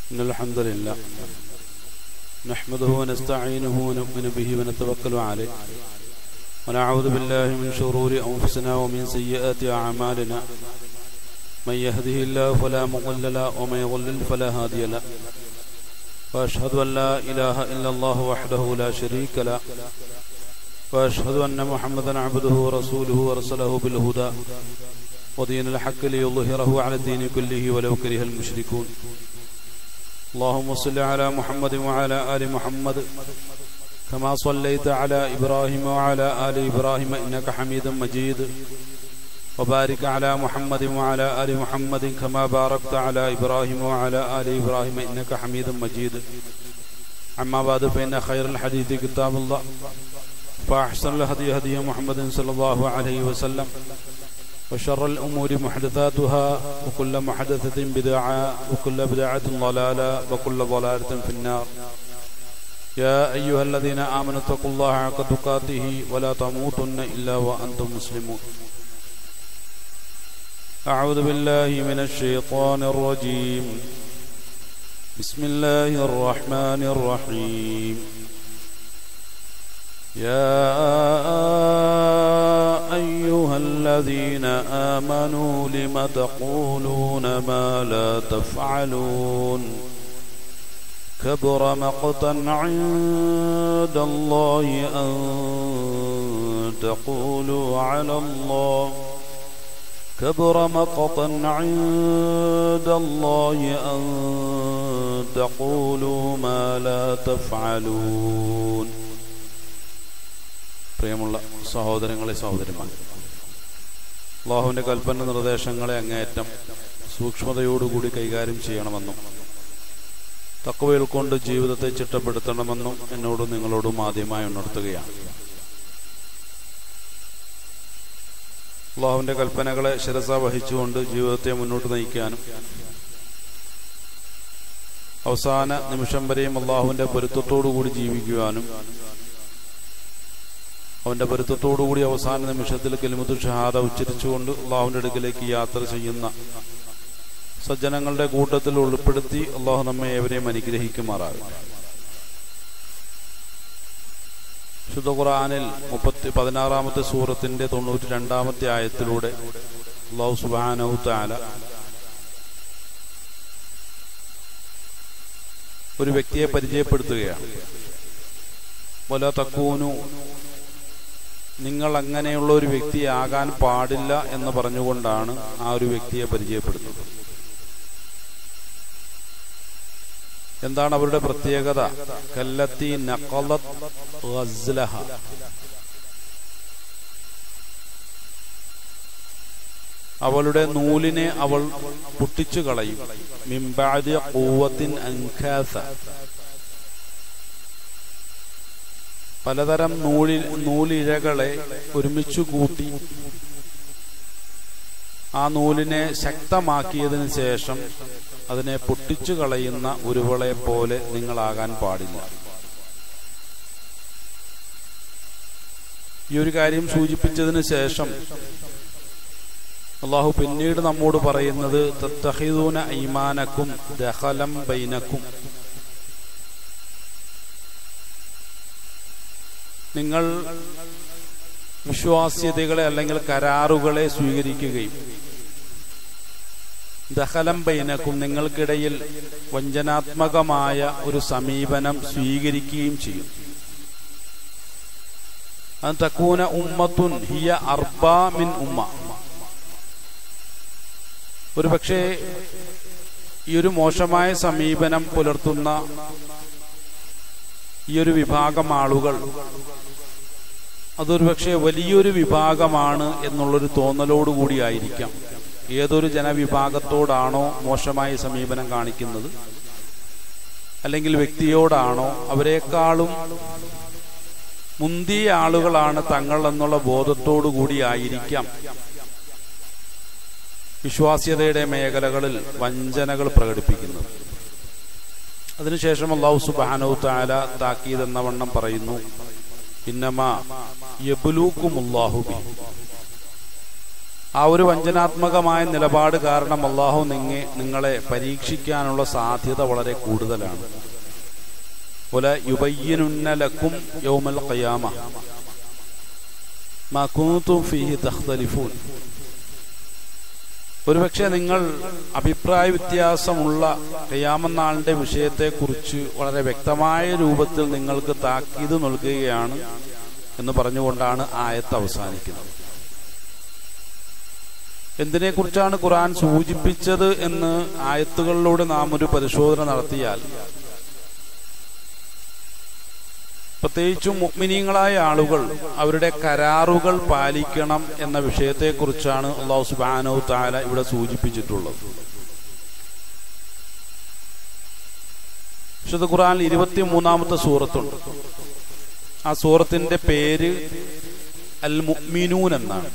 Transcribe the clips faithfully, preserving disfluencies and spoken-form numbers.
إن الحمد لله نحمده ونستعينه ونؤمن به ونتوكل عليه ونعوذ بالله من شرور أنفسنا ومن سيئات أعمالنا من يهده الله فلا مضل له ومن يضلل فلا هادي له وأشهد أن لا إله إلا الله وحده لا شريك له وأشهد أن محمدا عبده ورسوله ورسله بالهدى ودين الحق ليظهره على الدين كله ولو كره المشركون اللهم صل على محمد وعلى آل محمد كما صليت على إبراهيم وعلى آل إبراهيم إنك حميد مجيد وبارك على محمد وعلى آل محمد كما باركت على إبراهيم وعلى آل إبراهيم إنك حميد مجيد أما بعد فإن خير الحديث كتاب الله فأحسن الهدي هدي محمد صلى الله عليه وسلم وشر الأمور محدثاتها وكل محدثة بدعة وكل بدعة ضلالة وكل ضلالة في النار يا أيها الذين آمنوا اتقوا الله حق تقاته ولا تموتن إلا وأنتم مسلمون أعوذ بالله من الشيطان الرجيم بسم الله الرحمن الرحيم يا أيها الذين آمنوا لم تقولون ما لا تفعلون كبر مقتا عند الله أن تقولوا على الله كبر مقتا عند الله أن تقولوا ما لا تفعلون. പ്രിയമുള്ള സഹോദരങ്ങളെ സഹോദരിമാരെ, അല്ലാഹുവിൻ്റെ കൽപ്പന നിർദ്ദേശങ്ങളെ അങ്ങേയറ്റം സൂക്ഷ്മതയോടുകൂടി കൈകാര്യം ചെയ്യണമെന്നും തഖ്വയിൽ കൊണ്ട് ജീവിതത്തെ ചിട്ടപ്പെടുത്തണമെന്നും എന്നോടും നിങ്ങളോടും ആദ്യമായി ഉണർത്തുകയാണ്. അല്ലാഹുവിൻ്റെ കൽപ്പനകളെ ശിരസാ വഹിച്ചുകൊണ്ട് ജീവിതത്തെ മുന്നോട്ട് നയിക്കാനും അവസാന നിമിഷം വരെയും അല്ലാഹുവിൻ്റെ പൊരുത്തത്തോടുകൂടി ജീവിക്കുവാനും അവൻ്റെ പൊരുത്തത്തോടുകൂടി അവസാന നിമിഷത്തിൽ കലിമത്തു ഷഹാദ ഉച്ചരിച്ചുകൊണ്ട് അള്ളാഹുവിൻ്റെ അടുക്കിലേക്ക് യാത്ര ചെയ്യുന്ന സജ്ജനങ്ങളുടെ കൂട്ടത്തിൽ ഉൾപ്പെടുത്തി അള്ളാഹു നമ്മെ ഏവരെയും അനുഗ്രഹിക്കുമാറാകും. ശുദ്ധ ഖുർആനിൽ മുപ്പത്തി പതിനാറാമത്തെ സൂറത്തിന്റെ തൊണ്ണൂറ്റി രണ്ടാമത്തെ ആയത്തിലൂടെ അള്ളാഹു സുബ്ഹാനഹു തആല ഒരു വ്യക്തിയെ പരിചയപ്പെടുത്തുകയാണ്. വലാ തകൂനു, നിങ്ങൾ അങ്ങനെയുള്ള ഒരു വ്യക്തിയാകാൻ പാടില്ല എന്ന് പറഞ്ഞുകൊണ്ടാണ് ആ ഒരു വ്യക്തിയെ പരിചയപ്പെടുത്തുന്നത്. എന്താണ് അവരുടെ പ്രത്യേകത? കല്ലത്തി നഖലത് ഗസ്ലഹ, അവളുടെ നൂലിനെ അവൾ പൊട്ടിച്ചു കളയും. മിൻ ബഅദി ഖുവ്വത്തിൻ അൻകാസ, പലതരം നൂലിൽ നൂലിഴകളെ ഒരുമിച്ചു കൂട്ടി ആ നൂലിനെ ശക്തമാക്കിയതിനു ശേഷം അതിനെ പൊട്ടിച്ചു കളയുന്ന ഒരുവളെ പോലെ നിങ്ങളാകാൻ പാടില്ല. ഈ ഒരു കാര്യം സൂചിപ്പിച്ചതിന് ശേഷം അല്ലാഹു പിന്നീട് നമ്മോട് പറയുന്നത് തത്തഖിദൂന ഐമാനക്കും ദഖലം ബൈനക്കും, നിങ്ങൾ വിശ്വാസ്യതകളെ അല്ലെങ്കിൽ കരാറുകളെ സ്വീകരിക്കുകയും ദഖലം ബൈനക്കും, നിങ്ങൾക്കിടയിൽ വഞ്ചനാത്മകമായ ഒരു സമീപനം സ്വീകരിക്കുകയും ചെയ്യും. അൻ തകൂന ഉമ്മത്തുൻ ഹിയ അർബാ മിൻ ഉമ്മ, ഒരു പക്ഷേ ഈ ഒരു മോശമായ സമീപനം പുലർത്തുന്ന ഈ ഒരു വിഭാഗം ആളുകൾ അതൊരു പക്ഷേ വലിയൊരു വിഭാഗമാണ് എന്നുള്ളൊരു തോന്നലോടുകൂടിയായിരിക്കാം ഏതൊരു ജനവിഭാഗത്തോടാണോ മോശമായ സമീപനം കാണിക്കുന്നത്, അല്ലെങ്കിൽ വ്യക്തിയോടാണോ, അവരെക്കാളും മുന്തിയ ആളുകളാണ് തങ്ങൾ എന്നുള്ള ബോധത്തോടു കൂടിയായിരിക്കാം വിശ്വാസ്യതയുടെ മേഖലകളിൽ വഞ്ചനകൾ പ്രകടിപ്പിക്കുന്നത്. അതിനുശേഷം അല്ലാഹു സുബ്ഹാനഹു തആല താക്കീത് എന്ന വണ്ണം പറയുന്നു, ഇന്നമാ യബ്ലൂക്കുമുല്ലാഹു ബിഹി, ആ ഒരു വഞ്ചനാത്മകമായ നിലപാട് കാരണം അള്ളാഹു നിങ്ങ നിങ്ങളെ പരീക്ഷിക്കാനുള്ള സാധ്യത വളരെ കൂടുതലാണ്. വല യുബയ്യിനുന്ന ലക്കും യൗമൽ ഖിയാമ മാ കുൻതും ഫീഹി തഖ്തലിഫൂൻ. ഒരുപക്ഷെ നിങ്ങൾ അഭിപ്രായ വ്യത്യാസമുള്ള ഖിയാമത്ത് നാളിന്റെ വിഷയത്തെക്കുറിച്ച് വളരെ വ്യക്തമായ രൂപത്തിൽ നിങ്ങൾക്ക് താക്കീത് നൽകുകയാണ് എന്ന് പറഞ്ഞുകൊണ്ടാണ് ആയത്ത് അവസാനിക്കുന്നത്. എന്തിനെക്കുറിച്ചാണ് ഖുർആൻ സൂചിപ്പിച്ചത് എന്ന് ആയത്തുകളിലൂടെ നാം ഒരു പരിശോധന നടത്തിയാൽ, പ്രത്യേകിച്ചും മുഅ്മിനീങ്ങളായ ആളുകൾ അവരുടെ കരാറുകൾ പാലിക്കണം എന്ന വിഷയത്തെക്കുറിച്ചാണ് അല്ലാഹു സുബ്ഹാനഹു തആല ഇവിടെ സൂചിപ്പിച്ചിട്ടുള്ളത്. വിശുദ്ധ ഖുർആനിൽ ഇരുപത്തി മൂന്നാമത്തെ സൂറത്തുണ്ട്. ആ സൂറത്തിന്റെ പേര് അൽ മുഅ്മിനൂൻ എന്നാണ്.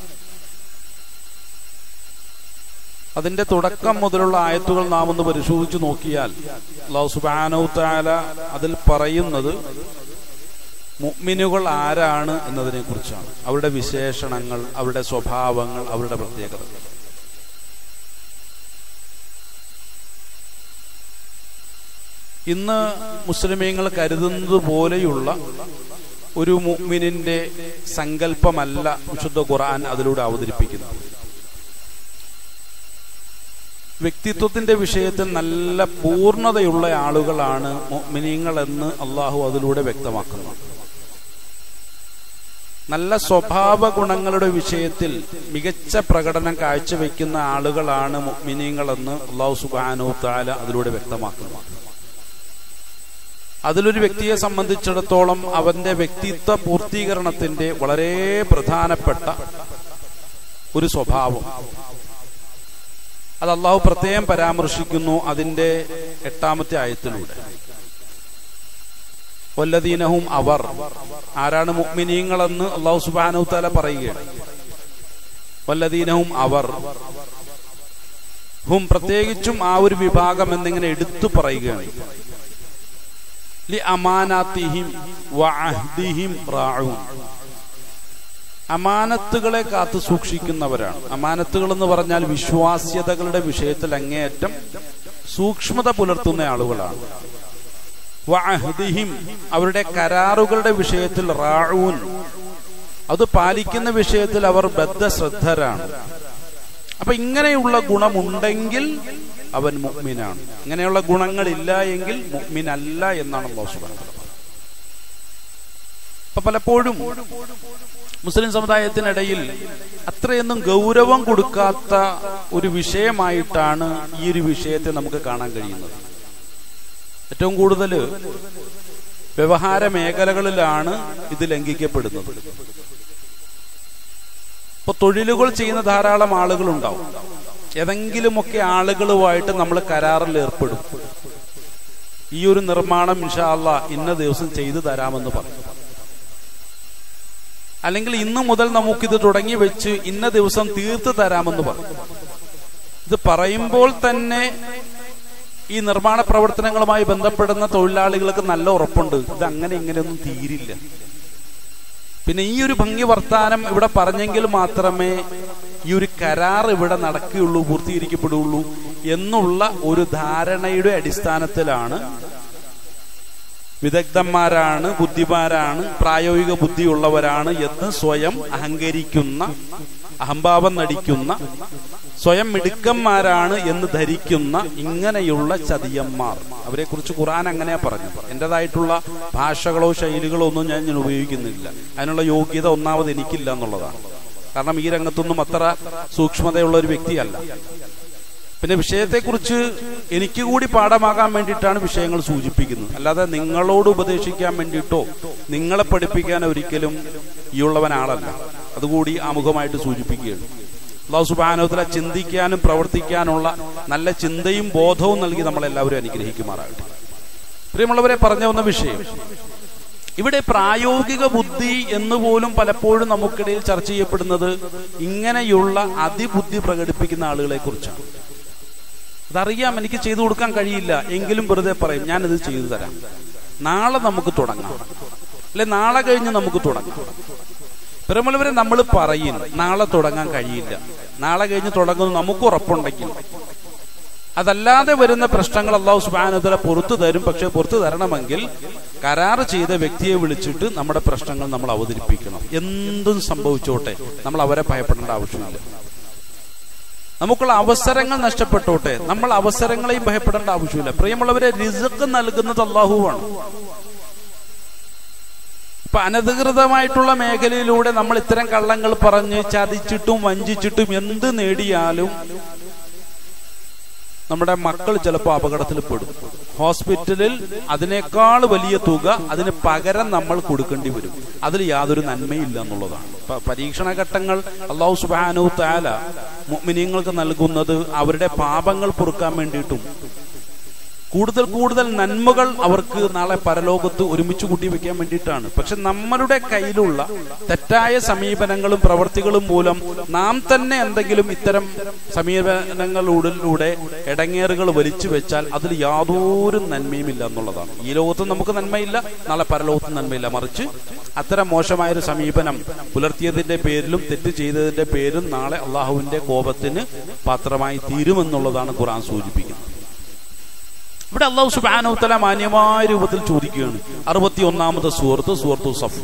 അതിന്റെ തുടക്കം മുതലുള്ള ആയത്തുകൾ നാം ഒന്ന് പരിശോധിച്ചു നോക്കിയാൽ അല്ലാഹു സുബ്ഹാനഹു തആല അതിൽ പറയുന്നത് മുഅ്മിനുകൾ ആരാണ് എന്നതിനെ കുറിച്ചാണ്. അവരുടെ വിശേഷണങ്ങൾ, അവരുടെ സ്വഭാവങ്ങൾ, അവരുടെ പ്രത്യേകതകൾ. ഇന്ന് മുസ്ലിമീങ്ങൾ കരുതുന്നത് പോലെയുള്ള ഒരു മുഅ്മിനിന്റെ സങ്കല്പമല്ല വിശുദ്ധ ഖുർആൻ അതിലൂടെ അവതരിപ്പിക്കുന്നത്. വ്യക്തിത്വത്തിന്റെ വിഷയത്തിൽ നല്ല പൂർണ്ണതയുള്ള ആളുകളാണ് മുഅ്മിനീങ്ങൾ എന്ന് അള്ളാഹു അതിലൂടെ വ്യക്തമാക്കുന്നു. നല്ല സ്വഭാവ ഗുണങ്ങളുടെ വിഷയത്തിൽ മികച്ച പ്രകടനം കാഴ്ചവെക്കുന്ന ആളുകളാണ് മുഅ്മിനീങ്ങൾ എന്ന് അല്ലാഹു സുബ്ഹാനഹു തആല അതിലൂടെ വ്യക്തമാക്കുന്നു. അതിലൊരു വ്യക്തിയെ സംബന്ധിച്ചിടത്തോളം അവന്റെ വ്യക്തിത്വ പൂർത്തീകരണത്തിന്റെ വളരെ പ്രധാനപ്പെട്ട ഒരു സ്വഭാവം അത് അള്ളാഹു പ്രത്യേകം പരാമർശിക്കുന്നു അതിന്റെ എട്ടാമത്തെ ആയത്തിലൂടെ. വല്ലദീനഹും, അവർ ആരാണ് മുഅ്മിനീങ്ങളെന്ന് അല്ലാഹു സുബ്ഹാനഹു തആല പറയുകയാണ്. വല്ലദീനഹും, അവർ, ഹും പ്രത്യേകിച്ചും ആ ഒരു വിഭാഗം എന്നിങ്ങനെ എടുത്തു പറയുകയാണ്. ലി അമാനാത്തിഹിം വഅഹ്ദിഹിം റാഊൻ, അമാനത്തുകളെ കാത്തു സൂക്ഷിക്കുന്നവരാണ്. അമാനത്തുകൾ എന്ന് പറഞ്ഞാൽ വിശ്വാസ്യതകളുടെ വിഷയത്തിൽ അങ്ങേയറ്റം സൂക്ഷ്മത പുലർത്തുന്ന ആളുകളാണ്. വഅഹ്ദിഹിം, അവരുടെ കരാറുകളുടെ വിഷയത്തിൽ റാഊൻ, അത് പാലിക്കുന്ന വിഷയത്തിൽ അവർ ബദ്ധശ്രദ്ധരാണ്. അപ്പൊ ഇങ്ങനെയുള്ള ഗുണമുണ്ടെങ്കിൽ അവൻ മുഅ്മിനാണ്. ഇങ്ങനെയുള്ള ഗുണങ്ങളില്ല എങ്കിൽ മുഅ്മിനല്ല എന്നാണ് അല്ലാഹു സുബ്ഹാനഹു വ തആല. അപ്പൊ പലപ്പോഴും മുസ്ലിം സമുദായത്തിനിടയിൽ അത്രയൊന്നും ഗൗരവം കൊടുക്കാത്ത ഒരു വിഷയമായിട്ടാണ് ഈ ഒരു വിഷയത്തെ നമുക്ക് കാണാൻ കഴിയുന്നത്. ഏറ്റവും കൂടുതൽ വ്യവഹാര മേഖലകളിലാണ് ഇത് ലംഘിക്കപ്പെടുന്നത്. ഇപ്പൊ തൊഴിലുകൾ ചെയ്യുന്ന ധാരാളം ആളുകളുണ്ടാവും. ഏതെങ്കിലുമൊക്കെ ആളുകളുമായിട്ട് നമ്മൾ കരാറിൽ ഏർപ്പെടും. ഈ ഒരു നിർമ്മാണം ഇൻഷാ അല്ലാഹ് ഇന്ന ദിവസം ചെയ്തു തരാമെന്ന് പറയും. അല്ലെങ്കിൽ ഇന്നു മുതൽ നമുക്കിത് തുടങ്ങി വെച്ച് ഇന്ന ദിവസം തീർത്തു തരാമെന്ന് പറയും. ഇത് പറയുമ്പോൾ തന്നെ ഈ നിർമ്മാണ പ്രവർത്തനങ്ങളുമായി ബന്ധപ്പെടുന്ന തൊഴിലാളികൾക്ക് നല്ല ഉറപ്പുണ്ട് ഇത് അങ്ങനെ ഇങ്ങനെയൊന്നും തീരില്ല. പിന്നെ ഈ ഒരു ഭംഗി വർത്താനം ഇവിടെ പറഞ്ഞെങ്കിൽ മാത്രമേ ഈ ഒരു കരാർ ഇവിടെ നടക്കുകയുള്ളൂ, പൂർത്തീകരിക്കപ്പെടുകയുള്ളൂ എന്നുള്ള ഒരു ധാരണയുടെ അടിസ്ഥാനത്തിലാണ് വിദഗ്ധന്മാരാണ്, ബുദ്ധിമാരാണ്, പ്രായോഗിക ബുദ്ധിയുള്ളവരാണ് എന്ന് സ്വയം അഹങ്കരിക്കുന്ന, അഹംഭാവം നടിക്കുന്ന, സ്വയം മിടുക്കന്മാരാണ് എന്ന് ധരിക്കുന്ന ഇങ്ങനെയുള്ള ചതിയന്മാർ, അവരെ കുറിച്ച് ഖുർആൻ അങ്ങനെയാ പറഞ്ഞത്. എന്റേതായിട്ടുള്ള ഭാഷകളോ ശൈലികളോ ഒന്നും ഞാൻ ഞാൻ ഉപയോഗിക്കുന്നില്ല. അതിനുള്ള യോഗ്യത ഒന്നാമത് എനിക്കില്ല എന്നുള്ളതാണ്. കാരണം ഈ രംഗത്തൊന്നും അത്ര സൂക്ഷ്മതയുള്ള ഒരു വ്യക്തിയല്ല. പിന്നെ വിഷയത്തെക്കുറിച്ച് എനിക്ക് കൂടി പാഠമാകാൻ വേണ്ടിയിട്ടാണ് വിഷയങ്ങൾ സൂചിപ്പിക്കുന്നത്. അല്ലാതെ നിങ്ങളോട് ഉപദേശിക്കാൻ വേണ്ടിയിട്ടോ നിങ്ങളെ പഠിപ്പിക്കാൻ ഒരിക്കലും ഈ ഉള്ളവൻ ആളല്ല. അതുകൂടി ആമുഖമായിട്ട് സൂചിപ്പിക്കുകയാണ്. അല്ലാഹു സുബ്ഹാനഹു വ തആല ചിന്തിക്കാനും പ്രവർത്തിക്കാനുള്ള നല്ല ചിന്തയും ബോധവും നൽകി നമ്മളെല്ലാവരും അനുഗ്രഹിക്കുമാറാകട്ടെ. പ്രിയമുള്ളവരെ, പറഞ്ഞു വന്ന വിഷയം ഇവിടെ പ്രായോഗിക ബുദ്ധി എന്നുപോലും പലപ്പോഴും നമുക്കിടയിൽ ചർച്ച ചെയ്യപ്പെടുന്നത് ഇങ്ങനെയുള്ള അതിബുദ്ധി പ്രകടിപ്പിക്കുന്ന ആളുകളെ കുറിച്ചാണ്. അതറിയാം, എനിക്ക് ചെയ്തു കൊടുക്കാൻ കഴിയില്ല, എങ്കിലും വെറുതെ പറയും ഞാനിത് ചെയ്തു തരാം, നാളെ നമുക്ക് തുടങ്ങാം, അല്ലെ നാളെ കഴിഞ്ഞ് നമുക്ക് തുടങ്ങാം. പെരുമലവരെ നമ്മൾ പറയും നാളെ തുടങ്ങാൻ കഴിയില്ല, നാളെ കഴിഞ്ഞ് തുടങ്ങുന്നു നമുക്ക് ഉറപ്പുണ്ടെങ്കിൽ. അതല്ലാതെ വരുന്ന പ്രശ്നങ്ങൾ അല്ലാഹു സുബ്ഹാനഹു വ തആല പുറത്തു തരും. പക്ഷെ പുറത്തു തരണമെങ്കിൽ കരാർ ചെയ്ത വ്യക്തിയെ വിളിച്ചിട്ട് നമ്മുടെ പ്രശ്നങ്ങൾ നമ്മൾ അവതരിപ്പിക്കണം. എന്തും സംഭവിച്ചോട്ടെ, നമ്മൾ അവരെ ഭയപ്പെടേണ്ട ആവശ്യമില്ല. നമുക്കുള്ള അവസരങ്ങൾ നഷ്ടപ്പെട്ടോട്ടെ, നമ്മൾ അവസരങ്ങളെയും ഭയപ്പെടേണ്ട ആവശ്യമില്ല. പ്രിയമുള്ളവരെ, റിസ്ക് നൽകുന്നത് അല്ലാഹുവാണ്. ഇപ്പൊ അനധികൃതമായിട്ടുള്ള മേഖലയിലൂടെ നമ്മൾ ഇത്തരം കള്ളങ്ങൾ പറഞ്ഞ് ചതിച്ചിട്ടും വഞ്ചിച്ചിട്ടും എന്ത് നേടിയാലും നമ്മുടെ മക്കൾ ചിലപ്പോൾ അപകടത്തിൽ പെടും. ഹോസ്പിറ്റലിൽ അതിനേക്കാൾ വലിയ തുക അതിന് പകരം നമ്മൾ കൊടുക്കേണ്ടി വരും. അതിൽ യാതൊരു നന്മയില്ല എന്നുള്ളതാണ്. ഇപ്പൊ പരീക്ഷണ ഘട്ടങ്ങൾ അല്ലാഹു സുബ്ഹാനഹു തആല മുഅ്മിനീങ്ങൾക്ക് നൽകുന്നത് അവരുടെ പാപങ്ങൾ പൊറുക്കാൻ വേണ്ടിയിട്ടും കൂടുതൽ കൂടുതൽ നന്മകൾ അവർക്ക് നാളെ പരലോകത്ത് ഒരുമിച്ച് കൂട്ടി വെക്കാൻ വേണ്ടിയിട്ടാണ്. പക്ഷെ നമ്മളുടെ കയ്യിലുള്ള തെറ്റായ സമീപനങ്ങളും പ്രവർത്തികളും മൂലം നാം തന്നെ എന്തെങ്കിലും ഇത്തരം സമീപനങ്ങളിലൂടെ ഇടങ്ങേറുകൾ വലിച്ചു വെച്ചാൽ അതിൽ യാതൊരു നന്മയും ഇല്ല എന്നുള്ളതാണ്. ഈ ലോകത്ത് നമുക്ക് നന്മയില്ല, നാളെ പരലോകത്ത് നന്മയില്ല. മറിച്ച് അത്തരം മോശമായൊരു സമീപനം പുലർത്തിയതിന്റെ പേരിലും തെറ്റ് ചെയ്തതിന്റെ പേരിലും നാളെ അള്ളാഹുവിന്റെ കോപത്തിന് പാത്രമായി തീരുമെന്നുള്ളതാണ് ഖുർആൻ സൂചിപ്പിക്കുന്നത്. ഇവിടെ അല്ലാഹു സുബ്ഹാനഹു തആല മാന്യമായ രൂപത്തിൽ ചോദിക്കുകയാണ്. അറുപത്തി ഒന്നാമത്തെ സൂറത്ത് സൂറത്തു സഫ്,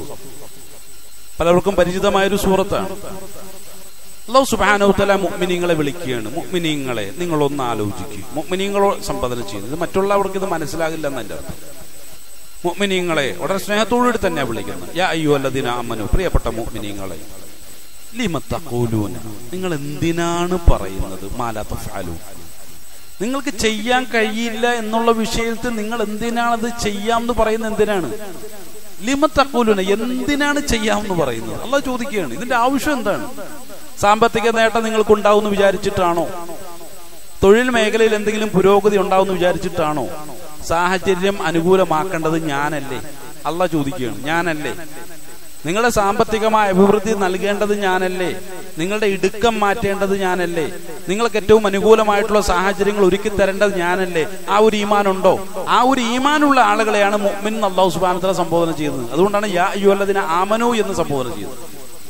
പലർക്കും പരിചിതമായൊരു സൂറത്താണ്. അല്ലാഹു സുബ്ഹാനഹു തആല മുഅ്മിനീങ്ങളെ വിളിക്കുകയാണ്. മുഅ്മിനീങ്ങളെ, നിങ്ങളൊന്ന് ആലോചിക്കുക. മുഅ്മിനീങ്ങളോ സംബോധന ചെയ്യുന്നത്, മറ്റുള്ളവർക്ക് ഇത് മനസ്സിലാകില്ല എന്നല്ല അർത്ഥം. മുഅ്മിനീങ്ങളെ വളരെ സ്നേഹത്തോടുകൂടി തന്നെ വിളിക്കുന്നത്. യാ അയ്യുഹല്ലദീന ആമനു, പ്രിയപ്പെട്ട മുഅ്മിനീങ്ങളെ, ലിമ തഖൂലൂന, നിങ്ങൾ എന്തിനാണ് പറയുന്നത് മാ ലാ തഫ്അലൂൻ, നിങ്ങൾക്ക് ചെയ്യാൻ കഴിയില്ല എന്നുള്ള വിഷയത്തിൽ നിങ്ങൾ എന്തിനാണത് ചെയ്യാമെന്ന് പറയുന്നത്? എന്തിനാണ്? ലിമ തഖൂലൂന, എന്തിനാണ് ചെയ്യാമെന്ന് പറയുന്നത്? അല്ലാഹു ചോദിക്കുകയാണ്. ഇതിന്റെ ആവശ്യം എന്താണ്? സാമ്പത്തിക നേട്ടം നിങ്ങൾക്ക് ഉണ്ടാവുമെന്ന് വിചാരിച്ചിട്ടാണോ? തൊഴിൽ മേഖലയിൽ എന്തെങ്കിലും പുരോഗതി ഉണ്ടാവുമെന്ന് വിചാരിച്ചിട്ടാണോ? സാഹചര്യം അനുകൂലമാക്കേണ്ടത് ഞാനല്ലേ? അല്ലാഹു ചോദിക്കുകയാണ്. ഞാനല്ലേ? നിങ്ങളുടെ സാമ്പത്തികമായ അഭിവൃദ്ധി നൽകേണ്ടത് ഞാനല്ലേ? നിങ്ങളുടെ ഇടുക്കം മാറ്റേണ്ടത് ഞാനല്ലേ? നിങ്ങൾക്ക് ഏറ്റവും അനുകൂലമായിട്ടുള്ള സാഹചര്യങ്ങൾ ഒരുക്കി തരേണ്ടത് ഞാനല്ലേ? ആ ഒരു ഈമാനുണ്ടോ? ആ ഒരു ഈമാനുള്ള ആളുകളെയാണ് മുഅ്മിൻ അല്ലാഹു സുബ്ഹാനഹു വ തആല സംബോധന ചെയ്യുന്നത്. അതുകൊണ്ടാണ് യാ അയ്യുഹല്ലദീന ആമനു എന്ന് സംബോധന ചെയ്തത്.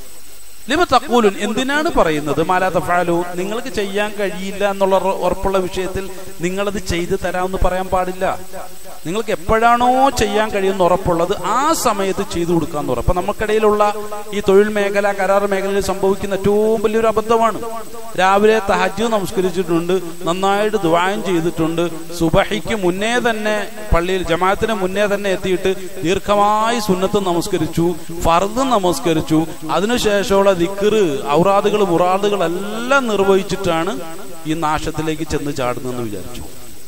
ലിമ തഖൂലൂൻ, എന്തിനാണ് പറയുന്നത് മാ ലാ തഫ്അലൂൻ, നിങ്ങൾക്ക് ചെയ്യാൻ കഴിയില്ല എന്നുള്ള ഉറപ്പുള്ള വിഷയത്തിൽ നിങ്ങളത് ചെയ്തു തരാമെന്ന് പറയാൻ പാടില്ല. നിങ്ങൾക്ക് എപ്പോഴാണോ ചെയ്യാൻ കഴിയുന്ന ഉറപ്പുള്ളത് ആ സമയത്ത് ചെയ്തു കൊടുക്കാന്ന് ഉറപ്പ്. നമുക്കിടയിലുള്ള ഈ തൊഴിൽ മേഖല, കരാർ മേഖലയിൽ സംഭവിക്കുന്ന ഏറ്റവും വലിയൊരു അബദ്ധമാണ്. രാവിലെ തഹജ്ജുദ് നമസ്കരിച്ചിട്ടുണ്ട്, നന്നായിട്ട് ദുആയും ചെയ്തിട്ടുണ്ട്, സുബഹിക്ക് മുന്നേ തന്നെ പള്ളിയിൽ ജമാഅത്തിന് മുന്നേ തന്നെ എത്തിയിട്ട് ദീർഘമായി സുന്നത്ത് നമസ്കരിച്ചു, ഫർദ് നമസ്കരിച്ചു, അതിനുശേഷമുള്ള ദിക്റ്, ഔറാദുകൾ, മുറാദുകൾ എല്ലാം നിർവഹിച്ചിട്ടാണ് ഈ നാശത്തിലേക്ക് ചെന്ന് ചാടുന്നെന്ന് വിചാരിച്ചു.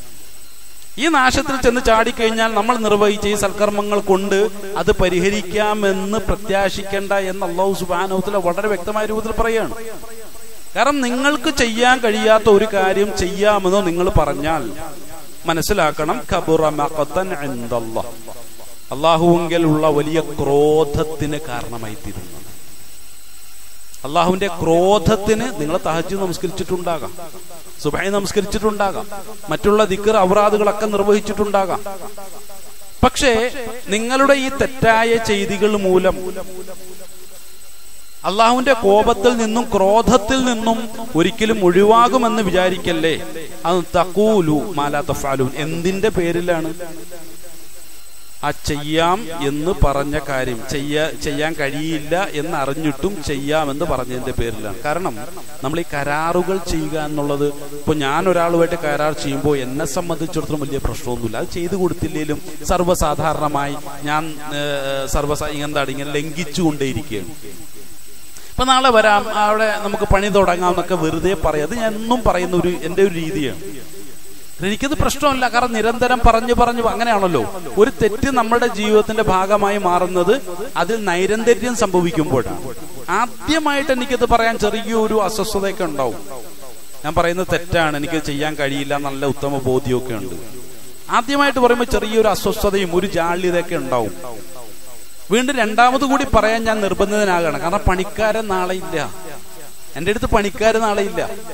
ഈ നാശത്തിൽ ചെന്ന് ചാടിക്കഴിഞ്ഞാൽ നമ്മൾ നിർവഹിച്ച ഈ സൽക്കർമ്മങ്ങൾ കൊണ്ട് അത് പരിഹരിക്കാമെന്ന് പ്രത്യാശിക്കേണ്ട എന്ന് അല്ലാഹു സുബ്ഹാനഹു വ തആല വളരെ വ്യക്തമായ രൂപത്തിൽ പറയുകയാണ്. കാരണം നിങ്ങൾക്ക് ചെയ്യാൻ കഴിയാത്ത ഒരു കാര്യം ചെയ്യാമെന്ന് നിങ്ങൾ പറഞ്ഞാൽ മനസ്സിലാക്കണം, കബുറ മഖതൻ ഇൻദല്ലാഹ്, അല്ലാഹുവിങ്കലുള്ള വലിയ ക്രോധത്തിന് കാരണമായി തീരുന്നു. അള്ളാഹുവിന്റെ ക്രോധത്തിന് നിങ്ങൾ തഹജ്ജുദ് നമസ്കരിച്ചിട്ടുണ്ടാകാം, സുബ്ഹി നമസ്കരിച്ചിട്ടുണ്ടാകാം, മറ്റുള്ള ദിക്ർ ഔറാദുകളൊക്കെ നിർവഹിച്ചിട്ടുണ്ടാകാം. പക്ഷേ നിങ്ങളുടെ ഈ തെറ്റായ ചെയ്തികൾ മൂലം അള്ളാഹുവിന്റെ കോപത്തിൽ നിന്നും ക്രോധത്തിൽ നിന്നും ഒരിക്കലും ഒഴിവാകുമെന്ന് വിചാരിക്കല്ലേ. അത് തഖൂലു മാ ലാ തഫ്അലൂൻ, എന്തിന്റെ പേരിലാണ്? ആ ചെയ്യാം എന്ന് പറഞ്ഞ കാര്യം ചെയ്യാ ചെയ്യാൻ കഴിയില്ല എന്ന് അറിഞ്ഞിട്ടും ചെയ്യാമെന്ന് പറഞ്ഞതിന്റെ പേരിലാണ്. കാരണം നമ്മൾ ഈ കരാറുകൾ ചെയ്യുക എന്നുള്ളത്, ഇപ്പൊ ഞാൻ ഒരാളുമായിട്ട് കരാർ ചെയ്യുമ്പോൾ എന്നെ സംബന്ധിച്ചിടത്തോളം വലിയ പ്രശ്നമൊന്നുമില്ല. അത് ചെയ്തു കൊടുത്തില്ലെങ്കിലും സർവ്വസാധാരണമായി ഞാൻ സർവ്വസാ എന്താണ് ഇങ്ങനെ ലംഘിച്ചുകൊണ്ടേയിരിക്കുകയാണ്. ഇപ്പൊ നാളെ വരാം, അവിടെ നമുക്ക് പണി തുടങ്ങാം എന്നൊക്കെ വെറുതെ പറയാം. അത് ഞാൻ എന്നും പറയുന്ന ഒരു എന്റെ ഒരു രീതിയാണ്. എനിക്കത് പ്രശ്നമല്ല. കാരണം നിരന്തരം പറഞ്ഞു പറഞ്ഞു അങ്ങനെയാണല്ലോ ഒരു തെറ്റ് നമ്മുടെ ജീവിതത്തിന്റെ ഭാഗമായി മാറുന്നത്, അതിൽ നൈരന്തര്യം സംഭവിക്കുമ്പോഴാണ്. ആദ്യമായിട്ട് എനിക്കത് പറയാൻ ചെറിയൊരു അസ്വസ്ഥതയൊക്കെ ഉണ്ടാവും. ഞാൻ പറയുന്നത് തെറ്റാണ്, എനിക്ക് ചെയ്യാൻ കഴിയില്ല, നല്ല ഉത്തമ ബോധ്യമൊക്കെ ഉണ്ട്. ആദ്യമായിട്ട് പറയുമ്പോൾ ചെറിയൊരു അസ്വസ്ഥതയും ഒരു ജാള്യതയൊക്കെ ഉണ്ടാവും. വീണ്ടും രണ്ടാമത് കൂടി പറയാൻ ഞാൻ നിർബന്ധിതനാകണം. കാരണം പണിക്കാരൻ നാളെ ഇല്ല, എൻ്റെ അടുത്ത് പണിക്കാരൻ നാളെ ഇല്ല.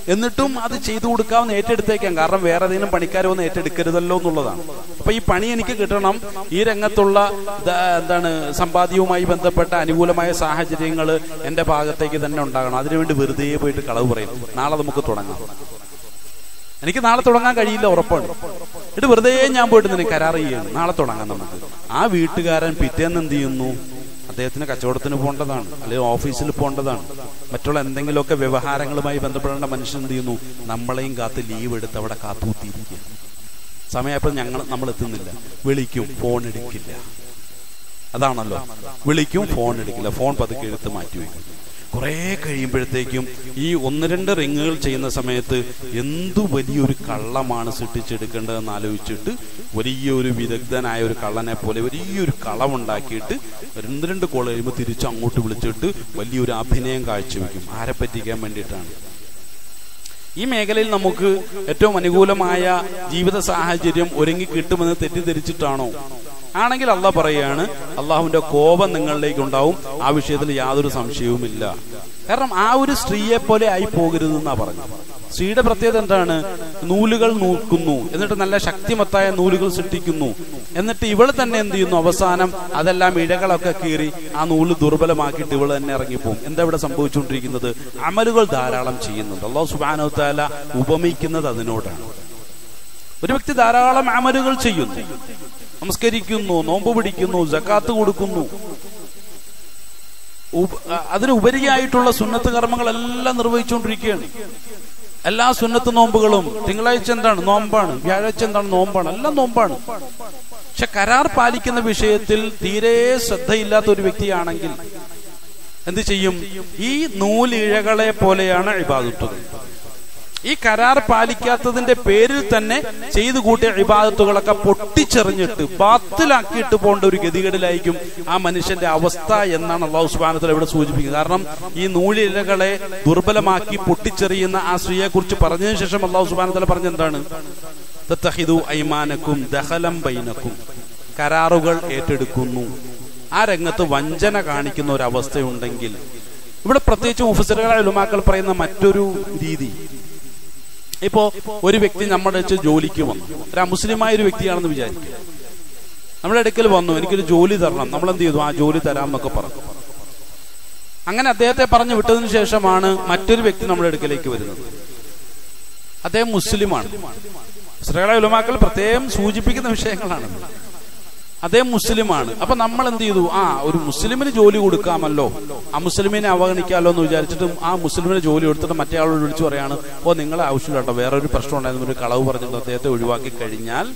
എന്നിട്ടും അത് ചെയ്തു കൊടുക്കാവുന്ന ഏറ്റെടുത്തേക്കാം. കാരണം വേറെ ഏതെങ്കിലും പണിക്കാരെ ഒന്നും ഏറ്റെടുക്കരുതല്ലോ എന്നുള്ളതാണ്. അപ്പൊ ഈ പണി എനിക്ക് കിട്ടണം, ഈ രംഗത്തുള്ള എന്താണ് സമ്പാദ്യവുമായി ബന്ധപ്പെട്ട അനുകൂലമായ സാഹചര്യങ്ങൾ എന്റെ ഭാഗത്തേക്ക് തന്നെ ഉണ്ടാകണം. അതിനുവേണ്ടി വെറുതെ പോയിട്ട് കളവ് പറയും, നാളെ നമുക്ക് തുടങ്ങാം. എനിക്ക് നാളെ തുടങ്ങാൻ കഴിയില്ല, ഉറപ്പാണ്. എന്നിട്ട് വെറുതെ ഞാൻ പോയിട്ട് നിനക്ക് കരാർ ചെയ്യാണ്, നാളെ തുടങ്ങാം നമുക്ക്. ആ വീട്ടുകാരൻ പിറ്റേന്ന് എന്ത് ചെയ്യുന്നു? അദ്ദേഹത്തിന് കച്ചവടത്തിന് പോകേണ്ടതാണ്, അല്ലെങ്കിൽ ഓഫീസിൽ പോകേണ്ടതാണ്, മറ്റുള്ള എന്തെങ്കിലുമൊക്കെ വ്യവഹാരങ്ങളുമായി ബന്ധപ്പെടേണ്ട മനുഷ്യൻ എന്ത് ചെയ്യുന്നു? നമ്മളെയും കാത്ത് ലീവ് എടുത്ത് അവിടെ കാത്തുകൂത്തിയിരിക്കുക. സമയപ്പോൾ ഞങ്ങൾ നമ്മൾ എത്തുന്നില്ല, വിളിക്കും, ഫോൺ എടുക്കില്ല. അതാണല്ലോ, വിളിക്കും, ഫോൺ എടുക്കില്ല, ഫോൺ പതുക്കെ എടുത്ത് മാറ്റി വയ്ക്കും. കുറെ കഴിയുമ്പോഴത്തേക്കും ഈ ഒന്ന് രണ്ട് റിങ്ങുകൾ ചെയ്യുന്ന സമയത്ത് എന്തു വലിയൊരു കള്ളമാണ് സൃഷ്ടിച്ചെടുക്കേണ്ടതെന്ന് ആലോചിച്ചിട്ട് വലിയൊരു വിദഗ്ധനായ ഒരു കള്ളനെ പോലെ വലിയൊരു കളവുണ്ടാക്കിയിട്ട് രണ്ട് രണ്ട് കോൾ കഴിയുമ്പോൾ തിരിച്ച് അങ്ങോട്ട് വിളിച്ചിട്ട് വലിയൊരു അഭിനയം കാഴ്ചവെക്കും. ആരെ പറ്റിക്കാൻ വേണ്ടിയിട്ടാണ്? ഈ മേഖലയിൽ നമുക്ക് ഏറ്റവും അനുകൂലമായ ജീവിത സാഹചര്യം ഒരുങ്ങി കിട്ടുമെന്ന് തെറ്റിദ്ധരിച്ചിട്ടാണോ? ആണെങ്കിൽ അള്ളാഹ് പറയാണ്, അള്ളാഹുവിന്റെ കോപം നിങ്ങളിലേക്ക് ഉണ്ടാവും. ആ വിഷയത്തിൽ യാതൊരു സംശയവുമില്ല. കാരണം ആ ഒരു സ്ത്രീയെ പോലെ ആയി പോകരുതെന്നാ പറഞ്ഞത്. സ്ത്രീയുടെ പ്രത്യേകത എന്താണ്? നൂലുകൾ നൂക്കുന്നു, എന്നിട്ട് നല്ല ശക്തിമത്തായ നൂലുകൾ സൃഷ്ടിക്കുന്നു. എന്നിട്ട് ഇവൾ തന്നെ എന്ത് ചെയ്യുന്നു? അവസാനം അതെല്ലാം ഇഴകളൊക്കെ കീറി ആ നൂല് ദുർബലമാക്കിയിട്ട് ഇവൾ തന്നെ ഇറങ്ങിപ്പോകും. എന്താ ഇവിടെ സംഭവിച്ചുകൊണ്ടിരിക്കുന്നത്? അമലുകൾ ധാരാളം ചെയ്യുന്നുണ്ട്. അല്ലാഹു സുബ്ഹാനഹു വ തആല ഉപമിക്കുന്നത് അതിനോടാണ്. ഒരു വ്യക്തി ധാരാളം അമലുകൾ ചെയ്യുന്നു, നമസ്കരിക്കുന്നു, നോമ്പ് പിടിക്കുന്നു, സക്കാത്ത് കൊടുക്കുന്നു, അതിനുപരിയായിട്ടുള്ള സുന്നത്ത് കർമ്മങ്ങളെല്ലാം നിർവഹിച്ചുകൊണ്ടിരിക്കുകയാണ്. എല്ലാ സുന്നത്ത് നോമ്പുകളും, തിങ്കളാഴ്ച എന്താണ്? നോമ്പാണ്. വ്യാഴാഴ്ച എന്താണ്? നോമ്പാണ്. എല്ലാം നോമ്പാണ്. പക്ഷെ കരാർ പാലിക്കുന്ന വിഷയത്തിൽ തീരെ ശ്രദ്ധയില്ലാത്ത ഒരു വ്യക്തിയാണെങ്കിൽ എന്ത് ചെയ്യും? ഈ നൂലിഴകളെ പോലെയാണ് ഇബാദത്തുകൾ. ഈ കരാർ പാലിക്കാത്തതിന്റെ പേരിൽ തന്നെ ചെയ്തു കൂട്ടിയ ഇബാദത്തുകളൊക്കെ പൊട്ടിച്ചെറിഞ്ഞിട്ട് ബാത്തിലാക്കിയിട്ട് പോകേണ്ട ഒരു ഗതികേടിലായിരിക്കും ആ മനുഷ്യന്റെ അവസ്ഥ എന്നാണ് അല്ലാഹു സുബ്ഹാനഹു വ തആല ഇവിടെ സൂചിപ്പിക്കുന്നത്. കാരണം ഈ നൂലിഴകളെ ദുർബലമാക്കി പൊട്ടിച്ചെറിയുന്ന ആ സ്ത്രീയെ കുറിച്ച് പറഞ്ഞതിന് ശേഷം അല്ലാഹു സുബ്ഹാനഹു വ തആല പറഞ്ഞെന്താണ്? തത്തഖിദു ഐമാനക്കും ദഖലം ബൈനക്കും, കരാറുകൾ ഏറ്റെടുക്കുന്നു. ആ രംഗത്ത് വഞ്ചന കാണിക്കുന്ന ഒരു അവസ്ഥയുണ്ടെങ്കിൽ, ഇവിടെ പ്രത്യേകിച്ച് മുഫസ്സിറുകളായ ഉലമാക്കൾ പറയുന്ന മറ്റൊരു രീതി, ഇപ്പോ ഒരു വ്യക്തി നമ്മുടെ അടുത്ത് ജോലിക്ക് വന്നു, ഒരു മുസ്ലിമായ ഒരു വ്യക്തിയാണെന്ന് വിചാരിക്കുക. നമ്മുടെ അടുക്കൽ വന്നു, എനിക്കൊരു ജോലി തരണം. നമ്മൾ എന്ത് ചെയ്തു? ആ ജോലി തരാം എന്നൊക്കെ പറഞ്ഞു. അങ്ങനെ അദ്ദേഹത്തെ പറഞ്ഞു വിട്ടതിന് ശേഷമാണ് മറ്റൊരു വ്യക്തി നമ്മുടെ അടുക്കലേക്ക് വരുന്നത്. അദ്ദേഹം മുസ്ലിമാണ്. മുസ്ലിങ്ങളായ ഉലമാക്കൾ പ്രത്യേകം സൂചിപ്പിക്കുന്ന വിഷയങ്ങളാണ്. അദ്ദേഹം മുസ്ലിമാണ്. അപ്പൊ നമ്മൾ എന്ത് ചെയ്തു? ആ ഒരു മുസ്ലിമിന് ജോലി കൊടുക്കാമല്ലോ, ആ മുസ്ലിമിനെ അവഗണിക്കാമല്ലോ എന്ന് വിചാരിച്ചിട്ടും ആ മുസ്ലിമിന് ജോലി കൊടുത്തിട്ട് മറ്റേ ആളോട് വിളിച്ചു പറയാണ്, ഓ നിങ്ങളെ ആവശ്യമില്ല കേട്ടോ, വേറൊരു പ്രശ്നം ഉണ്ടായിരുന്നു, ഒരു കളവ് പറഞ്ഞിട്ട് അദ്ദേഹത്തെ ഒഴിവാക്കി കഴിഞ്ഞാൽ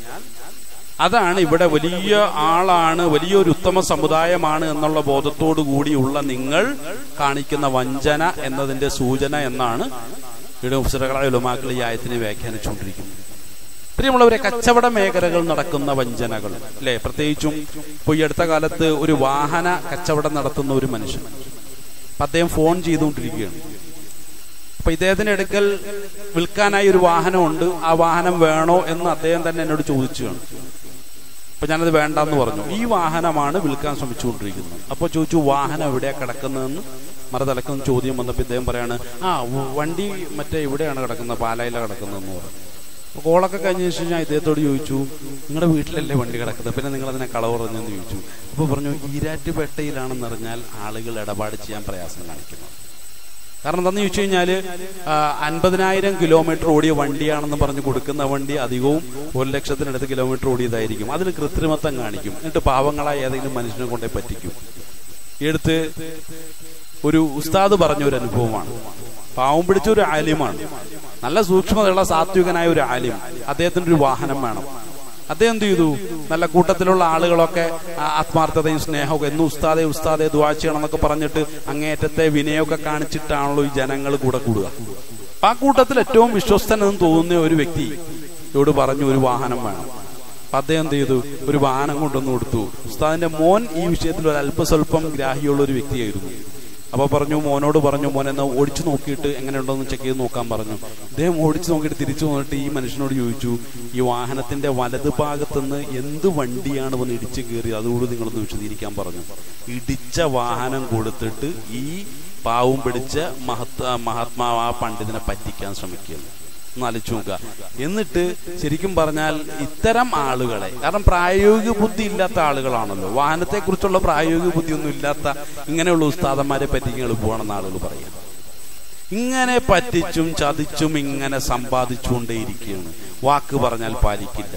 അതാണ് ഇവിടെ വലിയ ആളാണ്, വലിയൊരു ഉത്തമ സമുദായമാണ് എന്നുള്ള ബോധത്തോടു കൂടിയുള്ള നിങ്ങൾ കാണിക്കുന്ന വഞ്ചന എന്നതിന്റെ സൂചന എന്നാണ് ഇവിടെ മുഫസ്സിറുകളായ ഉലമാക്കൾ ഈ ആയത്തിനെ വ്യാഖ്യാനിച്ചുകൊണ്ടിരിക്കുന്നത്. പ്രിയമുള്ളവരെ, കച്ചവട മേഖലകൾ നടക്കുന്ന വഞ്ചനകൾ അല്ലെ, പ്രത്യേകിച്ചും ഇപ്പൊ ഈ അടുത്ത കാലത്ത് ഒരു വാഹന കച്ചവടം നടത്തുന്ന ഒരു മനുഷ്യൻ, അപ്പൊ അദ്ദേഹം ഫോൺ ചെയ്തുകൊണ്ടിരിക്കുകയാണ്. അപ്പൊ ഇദ്ദേഹത്തിന്റെ അടുക്കൽ വിൽക്കാനായി ഒരു വാഹനമുണ്ട്, ആ വാഹനം വേണോ എന്ന് അദ്ദേഹം തന്നെ എന്നോട് ചോദിച്ചു കാണും. അപ്പൊ ഞാനത് വേണ്ടെന്ന് പറഞ്ഞു. ഈ വാഹനമാണ് വിൽക്കാൻ ശ്രമിച്ചുകൊണ്ടിരിക്കുന്നത്. അപ്പൊ ചോദിച്ചു, വാഹനം എവിടെയാ കിടക്കുന്നതെന്ന് മറുതലക്കുന്ന ചോദ്യം വന്നപ്പോ ഇദ്ദേഹം പറയാണ്, ആ വണ്ടി മറ്റേ ഇവിടെയാണ് കിടക്കുന്നത്, പാലായിലാണ് കിടക്കുന്നതെന്ന് പറഞ്ഞു. അപ്പൊ കോളൊക്കെ കഴിഞ്ഞ ശേഷം ഞാൻ ഇദ്ദേഹത്തോട് ചോദിച്ചു, നിങ്ങളുടെ വീട്ടിലല്ലേ വണ്ടി കിടക്കുന്നത്, പിന്നെ നിങ്ങൾ അതിനെ കളവ് പറഞ്ഞെന്ന് ചോദിച്ചു. അപ്പൊ പറഞ്ഞു, ഈരാറ്റുപേട്ടയിലാണെന്ന് അറിഞ്ഞാൽ ആളുകൾ ഇടപാട് ചെയ്യാൻ പ്രയാസം കാണിക്കുന്നു. കാരണം എന്താണെന്ന് ചോദിച്ചു കഴിഞ്ഞാല് അൻപതിനായിരം കിലോമീറ്റർ ഓടിയ വണ്ടിയാണെന്ന് പറഞ്ഞ് കൊടുക്കുന്ന വണ്ടി അധികവും ഒരു ലക്ഷത്തിനടുത്ത് കിലോമീറ്റർ ഓടിയതായിരിക്കും. അതിൽ കൃത്രിമത്വം കാണിക്കും. എന്നിട്ട് പാവങ്ങളായ ഏതെങ്കിലും മനുഷ്യനെ കൊണ്ടേ പറ്റിക്കും. ഈ അടുത്ത് ഒരു ഉസ്താദ് പറഞ്ഞ ഒരു അനുഭവമാണ്. പാവം പിടിച്ച ഒരു ആലിമാണ്, നല്ല സൂക്ഷ്മതയുള്ള സാത്വികനായ ഒരു ആലിം. അദ്ദേഹത്തിന് ഒരു വാഹനം വേണം. അദ്ദേഹം എന്ത് ചെയ്തു? നല്ല കൂട്ടത്തിലുള്ള ആളുകളൊക്കെ ആത്മാർത്ഥതയും സ്നേഹവും എന്ന് ഉസ്താദെ ഉസ്താദെ ദുആ ചെയ്യണം എന്നൊക്കെ പറഞ്ഞിട്ട് അങ്ങേറ്റത്തെ വിനയമൊക്കെ കാണിച്ചിട്ടാണല്ലോ ഈ ജനങ്ങൾ കൂടെ കൂടുക. ആ കൂട്ടത്തിൽ ഏറ്റവും വിശ്വസ്തനെന്ന് തോന്നുന്ന ഒരു വ്യക്തി ഇവരോട് പറഞ്ഞു, ഒരു വാഹനം വേണം. അപ്പൊ അദ്ദേഹം എന്ത് ചെയ്തു? ഒരു വാഹനം കൊണ്ടുവന്ന് കൊടുത്തു. ഉസ്താദിന്റെ മോൻ ഈ വിഷയത്തിൽ ഒരു അല്പസ്വല്പം ഗ്രാഹ്യമുള്ള ഒരു വ്യക്തിയായിരുന്നു. അപ്പൊ പറഞ്ഞു, മോനോട് പറഞ്ഞു, മോൻ എന്നാ ഓടിച്ചു നോക്കിയിട്ട് എങ്ങനെയുണ്ടോന്ന് ചെക്ക് ചെയ്ത് നോക്കാൻ പറഞ്ഞു. ഇദ്ദേഹം ഓടിച്ചു നോക്കിയിട്ട് തിരിച്ചു വന്നിട്ട് ഈ മനുഷ്യനോട് ചോദിച്ചു, ഈ വാഹനത്തിന്റെ വലത് ഭാഗത്തുനിന്ന് എന്ത് വണ്ടിയാണ് വന്ന് ഇടിച്ചു കയറിയത്, അതുകൂടി നിങ്ങളൊന്ന് വിശദീകരിക്കാൻ പറഞ്ഞു. ഇടിച്ച വാഹനം കൊടുത്തിട്ട് ഈ പാവം പിടിച്ച മഹത് മഹാത്മാവ് ആ പണ്ഡിതനെ പറ്റിക്കാൻ ശ്രമിക്കുകയാണ്. ഒന്ന് ആലോചിച്ച് നോക്കുക. എന്നിട്ട് ശരിക്കും പറഞ്ഞാൽ ഇത്തരം ആളുകളെ, കാരണം പ്രായോഗിക ബുദ്ധി ഇല്ലാത്ത ആളുകളാണല്ലോ, വാഹനത്തെ കുറിച്ചുള്ള പ്രായോഗിക ബുദ്ധി ഒന്നും ഇല്ലാത്ത ഇങ്ങനെയുള്ള ഉസ്താദന്മാരെ പറ്റിക്കാൻ എളുപ്പമാണെന്ന് ആളുകൾ പറയാം. ഇങ്ങനെ പറ്റിച്ചും ചതിച്ചും ഇങ്ങനെ സമ്പാദിച്ചുകൊണ്ടേയിരിക്കുകയാണ്. വാക്ക് പറഞ്ഞാൽ പാലിക്കില്ല,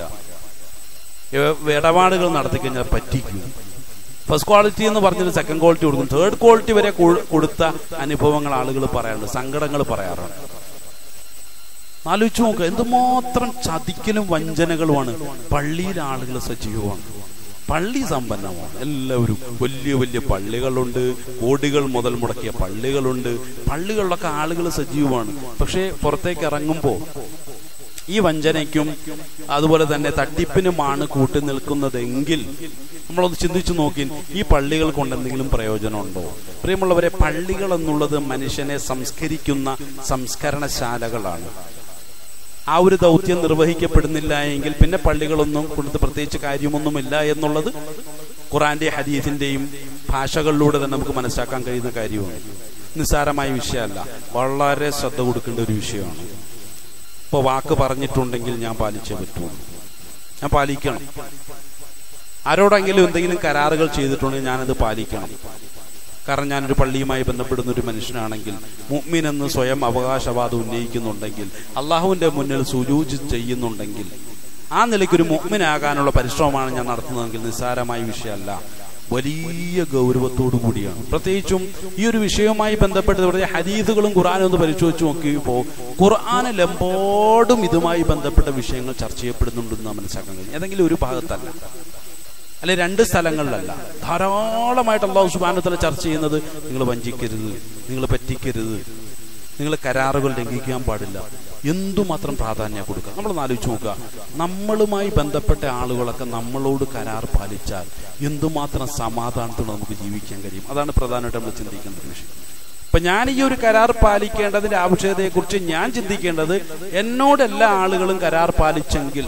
ഇടപാടുകൾ നടത്തിക്കഴിഞ്ഞാൽ പറ്റിക്കും. ഫസ്റ്റ് ക്വാളിറ്റി എന്ന് പറഞ്ഞിട്ട് സെക്കൻഡ് ക്വാളിറ്റി കൊടുക്കും, തേർഡ് ക്വാളിറ്റി വരെ കൊടുത്ത അനുഭവങ്ങൾ ആളുകൾ പറയാറുണ്ട്, സങ്കടങ്ങൾ പറയാറുണ്ട്. ആലോചിച്ച് നോക്കുക, എന്തുമാത്രം ചതിക്കലും വഞ്ചനകളുമാണ്. പള്ളിയിലെ ആളുകൾ സജീവമാണ്, പള്ളി സമ്പന്നമാണ്, എല്ലാവരും വലിയ വലിയ പള്ളികളുണ്ട്, കോടികൾ മുതൽ മുടക്കിയ പള്ളികളുണ്ട്, പള്ളികളിലൊക്കെ ആളുകൾ സജീവമാണ്. പക്ഷെ പുറത്തേക്ക് ഇറങ്ങുമ്പോൾ ഈ വഞ്ചനയ്ക്കും അതുപോലെ തന്നെ തട്ടിപ്പിനുമാണ് കൂട്ടി നിൽക്കുന്നതെങ്കിൽ നമ്മളൊന്ന് ചിന്തിച്ചു നോക്കി, ഈ പള്ളികൾ കൊണ്ട് എന്തെങ്കിലും പ്രയോജനമുണ്ടോ? പ്രിയമുള്ളവരെ, പള്ളികൾ എന്നുള്ളത് മനുഷ്യനെ സംസ്കരിക്കുന്ന സംസ്കരണശാലകളാണ്. ആ ഒരു ദൗത്യം നിർവഹിക്കപ്പെടുന്നില്ല എങ്കിൽ പിന്നെ പള്ളികളൊന്നും കൊടുത്ത് പ്രത്യേകിച്ച് കാര്യമൊന്നുമില്ല എന്നുള്ളത് ഖുർആന്റെ ഹദീസിന്റെയും ഭാഷകളിലൂടെ തന്നെ നമുക്ക് മനസ്സിലാക്കാൻ കഴിയുന്ന കാര്യമാണ്. നിസ്സാരമായ വിഷയമല്ല, വളരെ ശ്രദ്ധ കൊടുക്കേണ്ട ഒരു വിഷയമാണ്. ഇപ്പൊ വാക്ക് പറഞ്ഞിട്ടുണ്ടെങ്കിൽ ഞാൻ പാലിച്ചേ പറ്റുള്ളൂ, ഞാൻ പാലിക്കണം. ആരോടെങ്കിലും എന്തെങ്കിലും കരാറുകൾ ചെയ്തിട്ടുണ്ടെങ്കിൽ ഞാനത് പാലിക്കണം. കാരണം ഞാനൊരു പള്ളിയുമായി ബന്ധപ്പെടുന്ന ഒരു മനുഷ്യനാണെങ്കിൽ, മുഅ്മിൻ എന്ന് സ്വയം അവകാശവാദം ഉന്നയിക്കുന്നുണ്ടെങ്കിൽ, അള്ളാഹുവിന്റെ മുന്നിൽ സുജൂദ് ചെയ്യുന്നുണ്ടെങ്കിൽ, ആ നിലയ്ക്കൊരു മുഅ്മിനാകാനുള്ള പരിശ്രമമാണ് ഞാൻ നടത്തുന്നതെങ്കിൽ നിസ്സാരമായ വിഷയമല്ല, വലിയ ഗൗരവത്തോടു കൂടിയാണ്. പ്രത്യേകിച്ചും ഈ ഒരു വിഷയവുമായി ബന്ധപ്പെട്ട് ഹദീസുകളും ഖുർആനും ഒന്ന് പരിശോധിച്ച് നോക്കിയപ്പോൾ ഖുർആനിലെമ്പാടും ഇതുമായി ബന്ധപ്പെട്ട വിഷയങ്ങൾ ചർച്ച ചെയ്യപ്പെടുന്നുണ്ടെന്ന് മനസ്സിലാക്കാൻ കഴിയും. ഏതെങ്കിലും ഒരു ഭാഗത്തല്ല, അല്ലെ രണ്ട് സ്ഥലങ്ങളിലല്ല, ധാരാളമായിട്ട് അല്ലാഹു സുബ്ഹാനഹു വ തആല ചർച്ച ചെയ്യുന്നത് നിങ്ങൾ വഞ്ചിക്കരുത്, നിങ്ങൾ പറ്റിക്കരുത്, നിങ്ങൾ കരാറുകൾ ലംഘിക്കാൻ പാടില്ല. എന്തുമാത്രം പ്രാധാന്യം കൊടുക്കുക. നമ്മളൊന്ന് ആലോചിച്ച് നോക്കുക, നമ്മളുമായി ബന്ധപ്പെട്ട ആളുകളൊക്കെ നമ്മളോട് കരാർ പാലിച്ചാൽ എന്തുമാത്രം സമാധാനത്തോടെ നമുക്ക് ജീവിക്കാൻ കഴിയും. അതാണ് പ്രധാനമായിട്ട് നമ്മൾ ചിന്തിക്കേണ്ട വിഷയം. അപ്പൊ ഞാൻ ഈ ഒരു കരാർ പാലിക്കേണ്ടതിന്റെ ആവശ്യകതയെ കുറിച്ച് ഞാൻ ചിന്തിക്കേണ്ടത്, എന്നോട് എല്ലാ ആളുകളും കരാർ പാലിച്ചെങ്കിൽ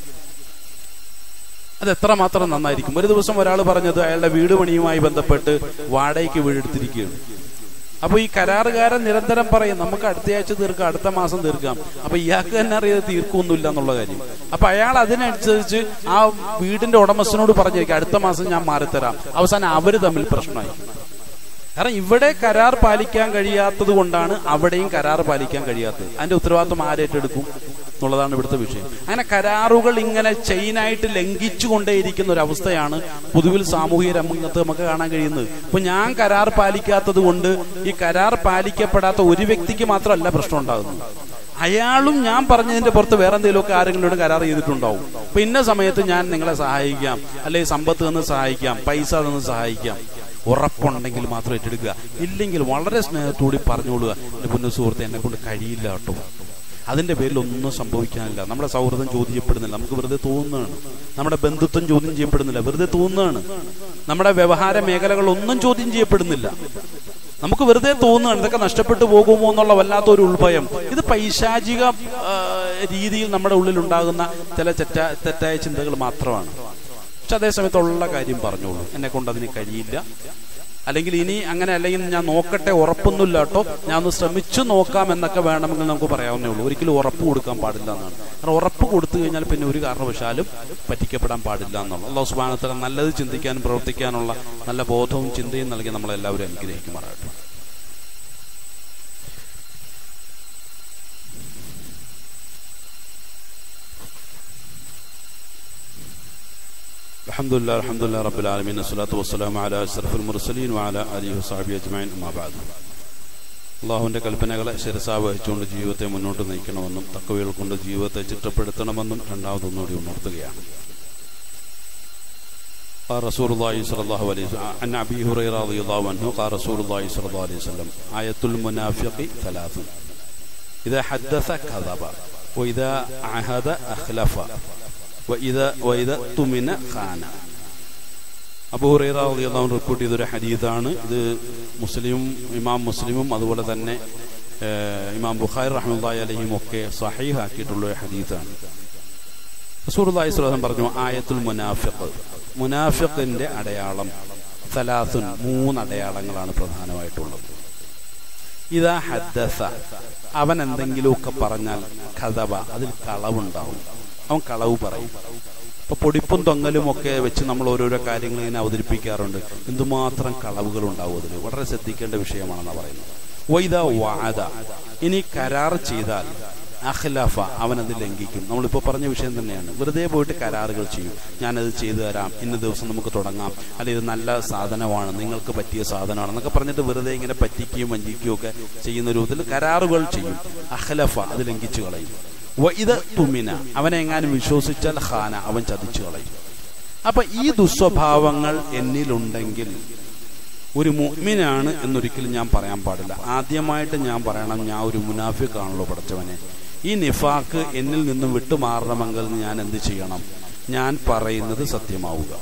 അത് എത്രമാത്രം നന്നായിരിക്കും. ഒരു ദിവസം ഒരാൾ പറഞ്ഞത് അയാളുടെ വീട് പണിയുമായി ബന്ധപ്പെട്ട് വാടകയ്ക്ക് വീടെടുത്തിരിക്കുകയാണ്. അപ്പൊ ഈ കരാറുകാരൻ നിരന്തരം പറയും നമുക്ക് അടുത്തയാഴ്ച തീർക്കാം, അടുത്ത മാസം തീർക്കാം. അപ്പൊ ഇയാൾക്ക് തന്നെ അറിയാതെ തീർക്കൊന്നുമില്ല എന്നുള്ള കാര്യം. അപ്പൊ അയാൾ അതിനനുസരിച്ച് ആ വീടിന്റെ ഉടമസ്ഥനോട് പറഞ്ഞിരിക്കും അടുത്ത മാസം ഞാൻ മാറിത്തരാം. അവസാനം അവര് തമ്മിൽ പ്രശ്നമായി. കാരണം ഇവിടെ കരാർ പാലിക്കാൻ കഴിയാത്തത് കൊണ്ടാണ് അവിടെയും കരാർ പാലിക്കാൻ കഴിയാത്തത്. അതിന്റെ ഉത്തരവാദിത്വം ആരേറ്റെടുക്കും എന്നുള്ളതാണ് ഇവിടുത്തെ വിഷയം. അങ്ങനെ കരാറുകൾ ഇങ്ങനെ ചെയിനായിട്ട് ലംഘിച്ചു കൊണ്ടേയിരിക്കുന്ന ഒരു അവസ്ഥയാണ് പൊതുവിൽ സാമൂഹിക രംഗത്ത് നമുക്ക് കാണാൻ കഴിയുന്നത്. ഇപ്പൊ ഞാൻ കരാർ പാലിക്കാത്തത് കൊണ്ട് ഈ കരാർ പാലിക്കപ്പെടാത്ത ഒരു വ്യക്തിക്ക് മാത്രമല്ല പ്രശ്നം ഉണ്ടാകുന്നത്, അയാളും ഞാൻ പറഞ്ഞതിന്റെ പുറത്ത് വേറെ എന്തെങ്കിലുമൊക്കെ ആരെങ്കിലും കരാർ ചെയ്തിട്ടുണ്ടാവും. അപ്പൊ ഇന്ന സമയത്ത് ഞാൻ നിങ്ങളെ സഹായിക്കാം, അല്ലെങ്കിൽ സമ്പത്ത് തന്ന് സഹായിക്കാം, പൈസ തന്ന് സഹായിക്കാം, ഉറപ്പുണ്ടെങ്കിൽ മാത്രം ഏറ്റെടുക്കുക. ഇല്ലെങ്കിൽ വളരെ സ്നേഹത്തോടെ പറഞ്ഞോളുക, എന്റെ പൊന്നു സുഹൃത്തെ എന്നെ കൊണ്ട് കഴിയില്ല കേട്ടോ. അതിന്റെ പേരിൽ ഒന്നും സംഭവിക്കാനില്ല. നമ്മുടെ സൗഹൃദം ചോദ്യം ചെയ്യപ്പെടുന്നില്ല, നമുക്ക് വെറുതെ തോന്നുന്നതാണ്. നമ്മുടെ ബന്ധുത്വം ചോദ്യം ചെയ്യപ്പെടുന്നില്ല, വെറുതെ തോന്നുന്നതാണ്. നമ്മുടെ വ്യവഹാര മേഖലകളൊന്നും ചോദ്യം ചെയ്യപ്പെടുന്നില്ല, നമുക്ക് വെറുതെ തോന്നുകയാണ്. ഇതൊക്കെ നഷ്ടപ്പെട്ടു പോകുമോ എന്നുള്ള വല്ലാത്തൊരു ഉൾഭയം. ഇത് പൈശാചിക രീതിയിൽ നമ്മുടെ ഉള്ളിൽ ഉണ്ടാകുന്ന ചില തെറ്റാ തെറ്റായ ചിന്തകൾ മാത്രമാണ്. പക്ഷെ അതേസമയത്തുള്ള കാര്യം പറഞ്ഞോളൂ, എന്നെ കൊണ്ട് അതിന് കഴിയില്ല, അല്ലെങ്കിൽ ഇനി അങ്ങനെ, അല്ലെങ്കിൽ ഞാൻ നോക്കട്ടെ, ഉറപ്പൊന്നുമില്ല കേട്ടോ, ഞാൻ ഒന്ന് ശ്രമിച്ചു നോക്കാം എന്നൊക്കെ വേണമെങ്കിൽ നമുക്ക് പറയാവുന്നേ ഉള്ളൂ. ഒരിക്കലും ഉറപ്പ് കൊടുക്കാൻ പാടില്ല എന്നാണ്. കാരണം ഉറപ്പ് കൊടുത്തു കഴിഞ്ഞാൽ പിന്നെ ഒരു കാരണവശാലും പറ്റിക്കപ്പെടാൻ പാടില്ല എന്നാണ്. അല്ലാഹു സുബ്ഹാനഹു വ തആല നല്ലത് ചിന്തിക്കാനും പ്രവർത്തിക്കാനുള്ള നല്ല ബോധവും ചിന്തയും നൽകി നമ്മളെല്ലാവരും അനുഗ്രഹിക്കുമാറാകട്ടെ. അൽഹംദുലില്ലാഹി അൽഹംദുലില്ലാഹി റബ്ബിൽ ആലമീൻ വസ്സലാത്തു വസ്സലാമു അലാ അഷ്റഫിൽ മുർസലീൻ വഅലാ ആലിഹി വസഹ്ബിഹി അജ്മഈൻ. അമ്മാ ബഅദ്. അല്ലാഹുവിന്റെ കൽപ്പനകളെ ശിരസാ വഹിച്ചുകൊണ്ട് ജീവിതത്തെ മുന്നോട്ട് നയിക്കണമെന്നും തഖ്വകൾ കൊണ്ട് ജീവിതത്തെ ചിട്ടപ്പെടുത്തണമെന്നും രണ്ടാമതൊന്നുകൂടി ഉണർത്തുകയാണ്. قال رسول الله صلى الله عليه وسلم عن ابي هريره رضي الله عنه قال رسول الله صلى الله عليه وسلم آية المنافق ثلاث إذا حدث كذب وإذا عهد أخلف وإذا وإذا اؤتمن خان. അബൂ ഹുറൈറ റളിയല്ലാഹു അൻഹു റിപ്പോർട്ട് ചെയ്തൊരു ഹദീസാണ് ഇത്. മുസ്ലിമും ഇമാം മുസ്ലിമും അതുപോലെ തന്നെ ഇമാം ബുഖാരി റഹ്മത്തുള്ളാഹി അലൈഹിം ഒക്കെ സ്വഹീഹാക്കിയിട്ടുള്ള ഒരു ഹദീസാണ്. റസൂലുള്ളാഹി സ്വല്ലല്ലാഹു അലൈഹി വസല്ലം പറഞ്ഞു, ആയത്തുൽ മുനാഫിഖ്, മുനാഫിഖിന്റെ അടയാളം സലാസുൻ, മൂന്ന് അടയാളങ്ങളാണ് പ്രധാനമായിട്ടുള്ളത്. ഇദാ ഹദ്ദസ, അവൻ എന്തെങ്കിലുമൊക്കെ പറഞ്ഞാൽ കദബ, അതിൽ കളവുണ്ടാവും, അവൻ കളവ് പറയും. ഇപ്പൊ പൊടിപ്പും തൊങ്ങലും ഒക്കെ വെച്ച് നമ്മൾ ഓരോരോ കാര്യങ്ങൾ ഇങ്ങനെ അവതരിപ്പിക്കാറുണ്ട്. എന്തുമാത്രം കളവുകൾ ഉണ്ടാവും അതിൽ, വളരെ ശ്രദ്ധിക്കേണ്ട വിഷയമാണെന്നാണ് പറയുന്നത്. വൈദാ വഅദ, ഇനി കരാർ ചെയ്താൽ അഖ്ലഫ, അവനത് ലംഘിക്കും. നമ്മളിപ്പോൾ പറഞ്ഞ വിഷയം തന്നെയാണ്. വെറുതെ പോയിട്ട് കരാറുകൾ ചെയ്യും. ഞാനത് ചെയ്തു തരാം, ഇന്ന ദിവസം നമുക്ക് തുടങ്ങാം, അല്ലെങ്കിൽ ഇത് നല്ല സാധനമാണ്, നിങ്ങൾക്ക് പറ്റിയ സാധനമാണ് എന്നൊക്കെ പറഞ്ഞിട്ട് വെറുതെ ഇങ്ങനെ പറ്റിക്കുകയും വഞ്ചിക്കുകയും ഒക്കെ ചെയ്യുന്ന രൂപത്തിൽ കരാറുകൾ ചെയ്യും. അഖ്ലഫ, അത് ലംഘിച്ചു കളയും. വഇദ തുമിന, അവനെ എങ്ങാനും വിശ്വസിച്ചാൽ ഖാന, അവൻ ചതിച്ചു കളയും. അപ്പൊ ഈ ദുസ്വഭാവങ്ങൾ എന്നിലുണ്ടെങ്കിൽ ഒരു മുഅ്മിനാണ് എന്നൊരിക്കലും ഞാൻ പറയാൻ പാടില്ല. ആദ്യമായിട്ട് ഞാൻ പറയണം, ഞാൻ ഒരു മുനാഫിഖാണല്ലോ പടച്ചവനെ. ഈ നിഫാഖ് എന്നിൽ നിന്നും വിട്ടുമാറണമെങ്കിൽ ഞാൻ എന്ത് ചെയ്യണം? ഞാൻ പറയുന്നത് സത്യമാവുക.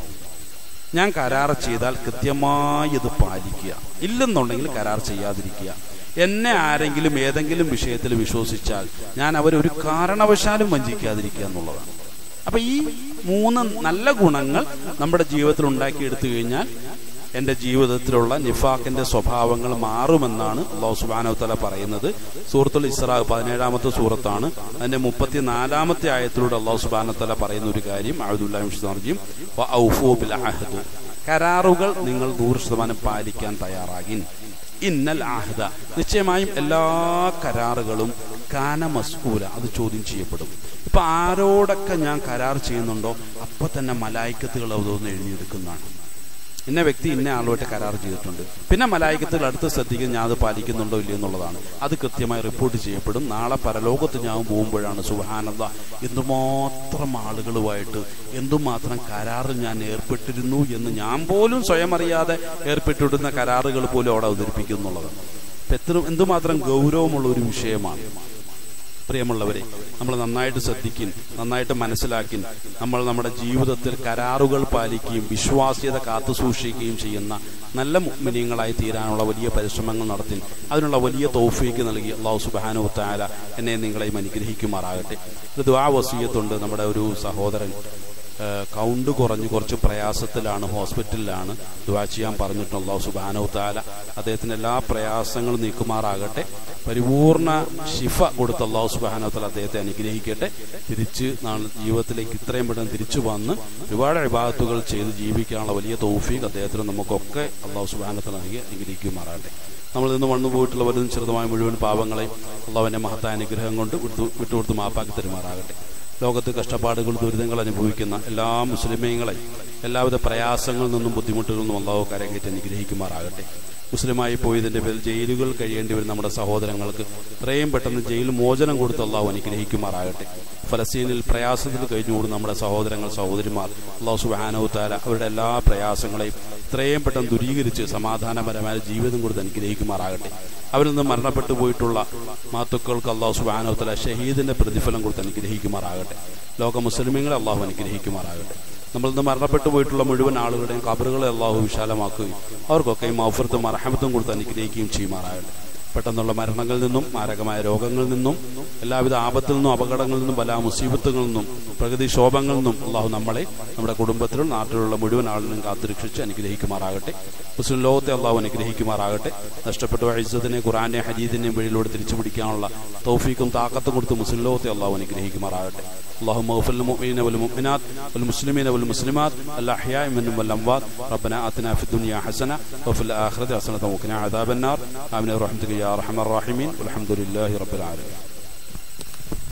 ഞാൻ കരാർ ചെയ്താൽ കൃത്യമായി ഇത് പാലിക്കുക. ഇല്ലെന്നുണ്ടെങ്കിൽ കരാർ ചെയ്യാതിരിക്കുക. എന്നെ ആരെങ്കിലും ഏതെങ്കിലും വിഷയത്തിൽ വിശ്വസിച്ചാൽ ഞാൻ അവരൊരു കാരണവശാലും വഞ്ചിക്കാതിരിക്കുക എന്നുള്ളതാണ്. അപ്പൊ ഈ മൂന്ന് നല്ല ഗുണങ്ങൾ നമ്മുടെ ജീവിതത്തിൽ ഉണ്ടാക്കിയെടുത്തു കഴിഞ്ഞാൽ എൻ്റെ ജീവിതത്തിലുള്ള നിഫാഖിന്റെ സ്വഭാവങ്ങൾ മാറുമെന്നാണ് അല്ലാഹു സുബ്ഹാനഹു വ തആല പറയുന്നത്. സൂറത്തുൽ ഇസ്രാ പതിനേഴാമത്തെ സൂറത്താണ്. അതിന്റെ മുപ്പത്തിനാലാമത്തെ ആയത്തിലൂടെ അല്ലാഹു സുബ്ഹാനഹു വ തആല പറയുന്ന ഒരു കാര്യം, അഊദുബില്ലാഹി മിനശ് ശൈത്വാനിർ റജീം, വഔഫൂ ബിൽ അഹ്ദ്, കരാറുകൾ നിങ്ങൾ നൂറ് ശതമാനം പാലിക്കാൻ തയ്യാറാകിൻ. ഇന്നൽ അഹ്ദ, നിശ്ചയമായും എല്ലാ കരാറുകളും കാന മസ്ഊല, അത് ചോദ്യം ചെയ്യപ്പെടും. ഇപ്പൊ ആരോടൊക്കെ ഞാൻ കരാർ ചെയ്യുന്നുണ്ടോ അപ്പൊ തന്നെ മലായിക്കത്തുകൾ അതൊന്ന് എഴുതിയെടുക്കുന്നതാണ്. ഇന്ന വ്യക്തി ഇന്ന ആളുമായിട്ട് കരാർ ചെയ്തിട്ടുണ്ട്. പിന്നെ മലായിക്കത്തുകൾ അടുത്ത് ശ്രദ്ധിക്കുന്നത് ഞാൻ അത് പാലിക്കുന്നുണ്ടോ ഇല്ല എന്നുള്ളതാണ്. അത് കൃത്യമായി റിപ്പോർട്ട് ചെയ്യപ്പെടും. നാളെ പരലോകത്ത് ഞാൻ പോകുമ്പോഴാണ് സുബ്ഹാനല്ലാഹ്, എന്തുമാത്രം ആളുകളുമായിട്ട് എന്തുമാത്രം കരാറിൽ ഞാൻ ഏർപ്പെട്ടിരുന്നു എന്ന് ഞാൻ പോലും സ്വയം അറിയാതെ ഏർപ്പെട്ടിരുന്ന കരാറുകൾ പോലും അവിടെ അവതരിപ്പിക്കുന്നുള്ളതാണ്. എത്ര എന്തുമാത്രം ഗൗരവമുള്ള ഒരു വിഷയമാണ്. പ്രിയമുള്ളവരെ, നമ്മൾ നന്നായിട്ട് ശ്രദ്ധിക്കും, നന്നായിട്ട് മനസ്സിലാക്കി നമ്മൾ നമ്മുടെ ജീവിതത്തിൽ കരാറുകൾ പാലിക്കുകയും വിശ്വാസ്യത കാത്തു സൂക്ഷിക്കുകയും ചെയ്യുന്ന നല്ല മുഅ്മിനീങ്ങളായി തീരാനുള്ള വലിയ പരിശ്രമങ്ങൾ നടത്തി അതിനുള്ള വലിയ തൗഫീക്ക് നൽകി അല്ലാഹു സുബ്ഹാനഹു വ തആല എന്നെ നിങ്ങളെയും അനുഗ്രഹിക്കുമാറാകട്ടെ. ഒരു ദുആ വസിയത്തുണ്ട്. നമ്മുടെ ഒരു സഹോദരൻ കൗണ്ട് കുറഞ്ഞ് കുറച്ച് പ്രയാസത്തിലാണ്, ഹോസ്പിറ്റലിലാണ്. ദുആ ചെയ്യാൻ പറഞ്ഞിട്ട് അല്ലാഹു സുബ്ഹാനഹു വ തആല അദ്ദേഹത്തിന് എല്ലാ പ്രയാസങ്ങളും നീക്കുമാറാകട്ടെ. പരിപൂർണ ശിഫ കൊടുത്ത് അല്ലാഹു സുബ്ഹാനഹു വ തആല അദ്ദേഹത്തെ അനുഗ്രഹിക്കട്ടെ. തിരിച്ച് നാളെ ജീവിതത്തിലേക്ക് ഇത്രയും പെട്ടെന്ന് തിരിച്ചു വന്ന് ഒരുപാട് ഇബാദത്തുകൾ ചെയ്ത് ജീവിക്കാനുള്ള വലിയ തൗഫീഖ് അദ്ദേഹത്തിന് നമുക്കൊക്കെ അല്ലാഹു സുബ്ഹാനഹു വ തആല നൽകി അനുഗ്രഹിക്കുമാറാകട്ടെ. നമ്മൾ നിന്ന് വന്നു പോയിട്ടുള്ള വലുതും ചെറുതുമായ മുഴുവൻ പാപങ്ങളെയും അല്ലാഹുവിന്റെ മഹത്തായ അനുഗ്രഹം കൊണ്ട് വിട്ടു വിട്ടുകൊടുത്ത് മാപ്പാക്കി തരുമാറാകട്ടെ. ലോകത്ത് കഷ്ടപ്പാടുകൾ ദുരിതങ്ങൾ അനുഭവിക്കുന്ന എല്ലാ മുസ്ലിമീങ്ങളെയും എല്ലാവിധ പ്രയാസങ്ങളിൽ നിന്നും ബുദ്ധിമുട്ടുകളിൽ നിന്നും അല്ലാഹു കരകയറ്റി അനുഗ്രഹിക്കുമാറാകട്ടെ. മുസ്ലിമായി പോയതിന്റെ പേരിൽ ജയിലുകൾ കഴിയേണ്ടി വരുന്ന നമ്മുടെ സഹോദരങ്ങൾക്ക് എത്രയും പെട്ടെന്ന് ജയിൽ മോചനം കൊടുത്ത് അല്ലാഹു അനുഗ്രഹിക്കുമാറാകട്ടെ. ഫലസ്തീനിൽ പ്രയാസത്തിൽ കഴിഞ്ഞുകൂടുന്ന നമ്മുടെ സഹോദരങ്ങൾ സഹോദരിമാർ അല്ലാഹു സുബ്ഹാനഹു വ തആല അവരുടെ എല്ലാ പ്രയാസങ്ങളെയും എത്രയും പെട്ടെന്ന് ദൂരീകരിച്ച് സമാധാനപരമായ ജീവിതം കൊടുത്ത് അനുഗ്രഹിക്കുമാറാകട്ടെ. അവരിൽ നിന്ന് മരണപ്പെട്ടു പോയിട്ടുള്ള മാത്തുക്കൾക്ക് അല്ലാഹു സുബ്ഹാനഹു വ തആല ഷഹീദിന്റെ പ്രതിഫലം കൊടുത്ത് അനുഗ്രഹിക്കുമാറാകട്ടെ. ലോക മുസ്ലിമീങ്ങളെ അല്ലാഹു അനുഗ്രഹിക്കുമാറാകട്ടെ. നമ്മളിൽ നിന്ന് മരണപ്പെട്ടു പോയിട്ടുള്ള മുഴുവൻ ആളുകളുടെയും ഖബറുകളെ അല്ലാഹു വിശാലമാക്കുകയും അവർക്കൊക്കെ മഗ്ഫിറത്തും മർഹമത്തും കൊടുത്ത് അനുഗ്രഹിക്കുകയും ചെയ്യുമാറാകട്ടെ. പെട്ടെന്നുള്ള മരണങ്ങളിൽ നിന്നും മാരകമായ രോഗങ്ങളിൽ നിന്നും എല്ലാവിധ ആപത്തിൽ നിന്നും അപകടങ്ങളിൽ നിന്നും പല മുസീബത്തുകളിൽ നിന്നും പ്രകൃതിക്ഷോഭങ്ങളിൽ നിന്നും അല്ലാഹു നമ്മളെ നമ്മുടെ കുടുംബത്തിലും നാട്ടിലുള്ള മുഴുവൻ ആളുകളും കാത്തുരക്ഷിച്ച് അനുഗ്രഹിക്കുമാറാകട്ടെ. മുസ്ലിം ലോകത്തെ അല്ലാഹു അനുഗ്രഹിക്കുമാറാകട്ടെ. നഷ്ടപ്പെട്ട ഇസ്സത്തിനെ ഖുർആന്റെ ഹദീസിന്റെയും വഴിയിലൂടെ തിരിച്ചു പിടിക്കാനുള്ള തൗഫീഖും താഖത്തും കൊടുത്ത് മുസ്ലിം ലോകത്തെ അല്ലാഹു അനുഗ്രഹിക്കുമാറാകട്ടെ. اللهم اغفر للمؤمنين والمؤمنات والمسلمين والمسلمات الأحياء منهم والأموات. ربنا آتنا في الدنيا حسنة وفي الآخرة حسنة وقنا عذاب النار. آمين برحمتك يا أرحم الراحمين والحمد لله رب العالمين.